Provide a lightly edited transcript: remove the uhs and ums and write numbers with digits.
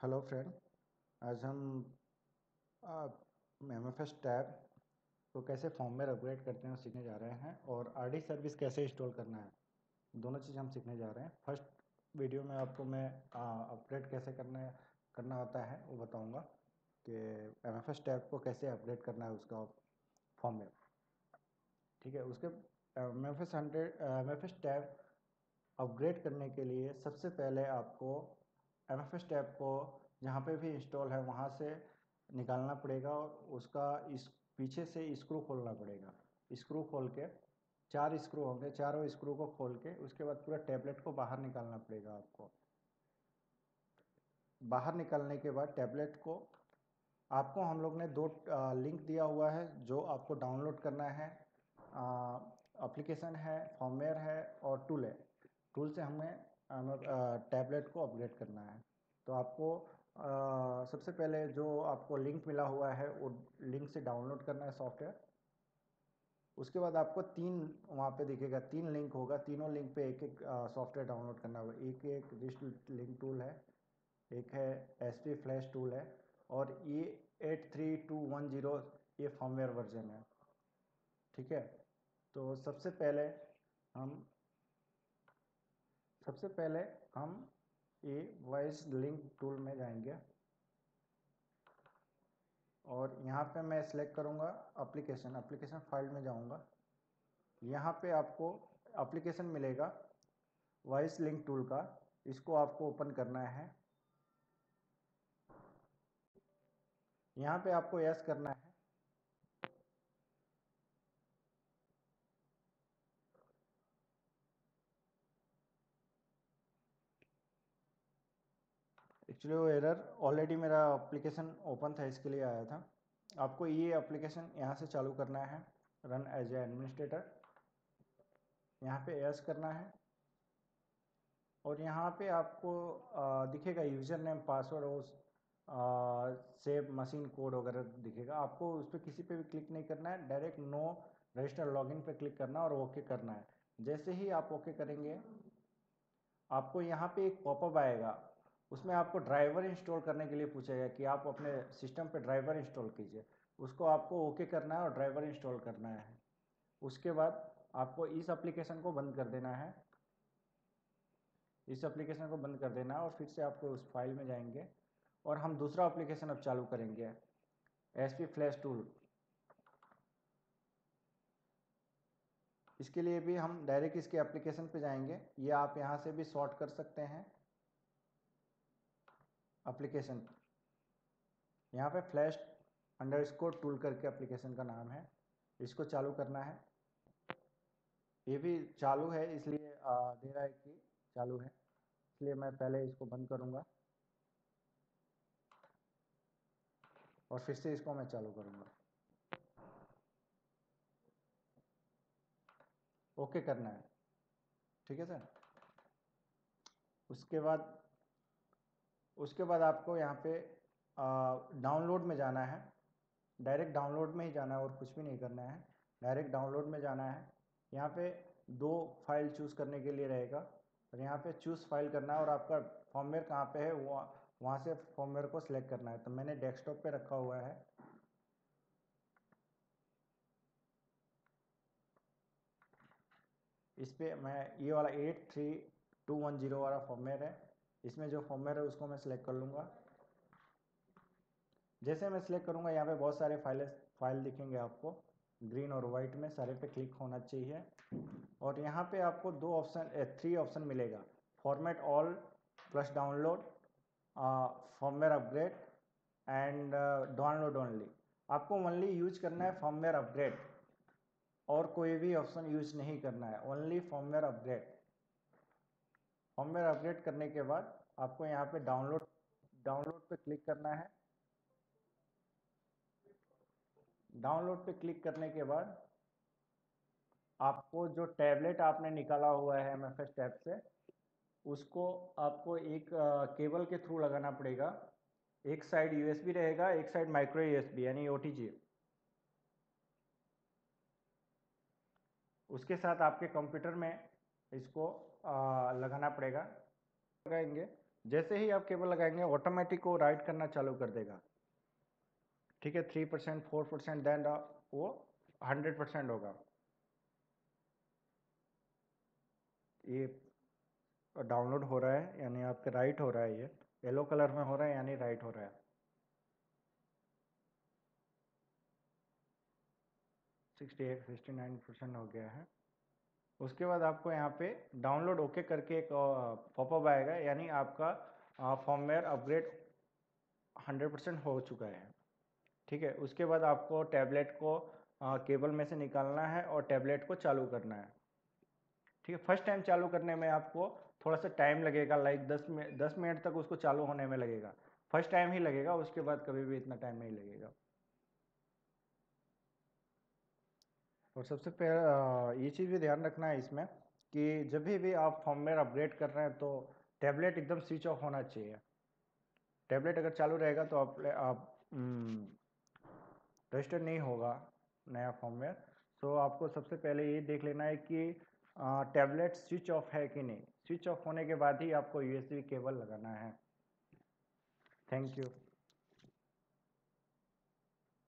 Hello friend, आज हम MFS tab को कैसे फॉर्मवेयर अपग्रेड करते हैं सीखने जा रहे हैं और RD सर्विस कैसे इंस्टॉल करना है, दोनों चीज़ हम सीखने जा रहे हैं। फर्स्ट वीडियो में आपको मैं अपग्रेड कैसे करना होता है वो बताऊंगा कि MFS टैब को कैसे अपग्रेड करना है उसका फॉर्मवेयर। ठीक है, उसके MFS टैब अपग्रेड करने के लिए सबसे पहले आपको MFS टैब को जहाँ पे भी इंस्टॉल है वहाँ से निकालना पड़ेगा और उसका इस पीछे से स्क्रू खोलना पड़ेगा। स्क्रू खोल के 4 स्क्रू होंगे, चारों स्क्रू को खोल के उसके बाद पूरा टैबलेट को बाहर निकालना पड़ेगा आपको। बाहर निकालने के बाद टैबलेट को आपको हम लोग ने 2 लिंक दिया हुआ है जो आपको डाउनलोड करना है। एप्लीकेशन है, फॉर्मवेयर है और टूल है। टूल से हमें टैबलेट को अपग्रेड करना है। तो आपको सबसे पहले जो आपको लिंक मिला हुआ है वो लिंक से डाउनलोड करना है सॉफ्टवेयर। उसके बाद आपको 3 वहाँ पे दिखेगा, 3 लिंक होगा, तीनों लिंक पे एक एक सॉफ्टवेयर डाउनलोड करना होगा। एक रिस्ट लिंक टूल है, एक है SP फ्लैश टूल है और ये 83210 ये फर्मवेयर वर्जन है। ठीक है, तो सबसे पहले हम ये वॉइस लिंक टूल में जाएंगे और यहाँ पे मैं सिलेक्ट करूँगा एप्लीकेशन फाइल में जाऊँगा। यहाँ पे आपको एप्लीकेशन मिलेगा वॉइस लिंक टूल का, इसको आपको ओपन करना है। यहाँ पे आपको यस करना है। एक्चुअली वो एरर ऑलरेडी मेरा एप्लीकेशन ओपन था इसके लिए आया था। आपको ये एप्लीकेशन यहाँ से चालू करना है, रन एज ए एडमिनिस्ट्रेटर। यहाँ पे यस करना है और यहाँ पे आपको दिखेगा यूज़र नेम, पासवर्ड और सेव मशीन कोड वगैरह दिखेगा। आपको उस पर किसी पे भी क्लिक नहीं करना है, डायरेक्ट नो रजिस्टर लॉगिन पे क्लिक करना है और ओके करना है। जैसे ही आप ओके करेंगे आपको यहाँ पे एक पॉपअप आएगा, उसमें आपको ड्राइवर इंस्टॉल करने के लिए पूछेगा कि आप अपने सिस्टम पे ड्राइवर इंस्टॉल कीजिए। उसको आपको ओके करना है और ड्राइवर इंस्टॉल करना है। उसके बाद आपको इस एप्लीकेशन को बंद कर देना है, इस एप्लीकेशन को बंद कर देना है और फिर से आपको उस फाइल में जाएंगे और हम दूसरा एप्लीकेशन अब चालू करेंगे, SP फ्लैश टूल। इसके लिए भी हम डायरेक्ट इसके एप्लीकेशन पे जाएंगे, ये आप यहाँ से भी सॉर्ट कर सकते हैं एप्लीकेशन। यहाँ पे फ्लैश अंडरस्कोर टूल करके एप्लीकेशन का नाम है, इसको चालू करना है। ये भी चालू है इसलिए दे रहा है कि चालू है, इसलिए मैं पहले इसको बंद करूँगा और फिर से इसको मैं चालू करूँगा। ओके करना है, ठीक है सर। उसके बाद आपको यहाँ पे डाउनलोड में जाना है, डायरेक्ट डाउनलोड में ही जाना है और कुछ भी नहीं करना है। डायरेक्ट डाउनलोड में जाना है। यहाँ पे 2 फाइल चूज़ करने के लिए रहेगा और यहाँ पे चूज़ फाइल करना है और आपका फॉर्मवेयर कहाँ पे है वहाँ से फॉर्मवेयर को सिलेक्ट करना है। तो मैंने डेस्कटॉप पे रखा हुआ है। इस पे मैं ये वाला 83210 वाला फॉर्मवेयर है, इसमें जो फॉर्मवेयर है उसको मैं सिलेक्ट कर लूँगा। जैसे मैं सिलेक्ट करूँगा यहाँ पे बहुत सारे फाइल दिखेंगे आपको, ग्रीन और वाइट में सारे पे क्लिक होना चाहिए और यहाँ पे आपको 3 ऑप्शन मिलेगा, format all plus download, firmware upgrade and download only. आपको ओनली यूज करना है फॉर्मवेयर अपग्रेड और कोई भी ऑप्शन यूज नहीं करना है, only firmware upgrade. Firmware upgrade करने के बाद आपको यहाँ पे डाउनलोड पे क्लिक करना है। डाउनलोड पे क्लिक करने के बाद आपको जो टैबलेट आपने निकाला हुआ है MFS टैब से, उसको आपको एक केबल के थ्रू लगाना पड़ेगा। एक साइड USB रहेगा, एक साइड माइक्रो USB यानी OTG। उसके साथ आपके कंप्यूटर में इसको लगाना पड़ेगा। लगाएंगे जैसे ही आप केबल लगाएंगे ऑटोमेटिक वो राइट करना चालू कर देगा। ठीक है, 3%, 4%, देन वो 100% होगा। ये डाउनलोड हो रहा है यानी आपके राइट हो रहा है, ये येलो कलर में हो रहा है यानी राइट हो रहा है। 69% हो गया है। उसके बाद आपको यहाँ पे डाउनलोड ओके करके एक पॉपअप आएगा, यानी आपका फॉर्मवेयर अपग्रेड 100% हो चुका है। ठीक है, उसके बाद आपको टैबलेट को केबल में से निकालना है और टैबलेट को चालू करना है। ठीक है, फर्स्ट टाइम चालू करने में आपको थोड़ा सा टाइम लगेगा, लाइक 10 मिनट तक उसको चालू होने में लगेगा। फर्स्ट टाइम ही लगेगा, उसके बाद कभी भी इतना टाइम नहीं लगेगा। और सबसे पहले ये चीज़ भी ध्यान रखना है इसमें कि जब भी आप फॉर्मवेयर अपग्रेड कर रहे हैं तो टैबलेट एकदम स्विच ऑफ होना चाहिए। टैबलेट अगर चालू रहेगा तो आप रजिस्टर नहीं होगा नया फॉर्मवेयर। सो आपको सबसे पहले ये देख लेना है कि टैबलेट स्विच ऑफ है कि नहीं। स्विच ऑफ होने के बाद ही आपको यूएसबी केबल लगाना है। Thank you.